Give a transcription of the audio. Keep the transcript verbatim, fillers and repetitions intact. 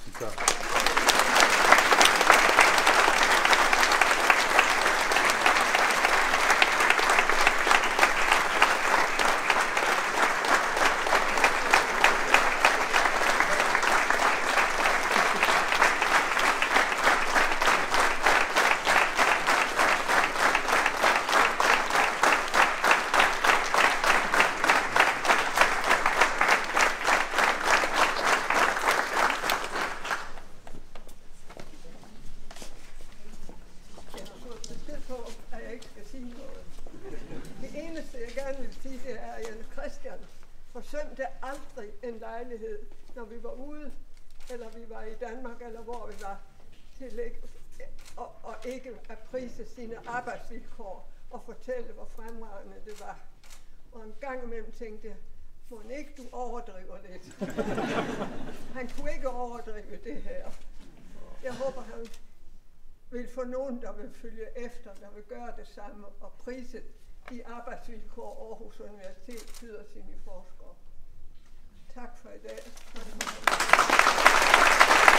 Tusind tak. Forsømte aldrig en lejlighed, når vi var ude, eller vi var i Danmark, eller hvor vi var, til ikke, og, og ikke at prise sine arbejdsvilkår og fortælle, hvor fremragende det var. Og en gang imellem tænkte jeg, må ikke du overdriver lidt. Han kunne ikke overdrive det her. Jeg håber, han vil få nogen, der vil følge efter, der vil gøre det samme og prise de arbejdsvilkår Aarhus Universitet byder sine forskere. Tak for i dag.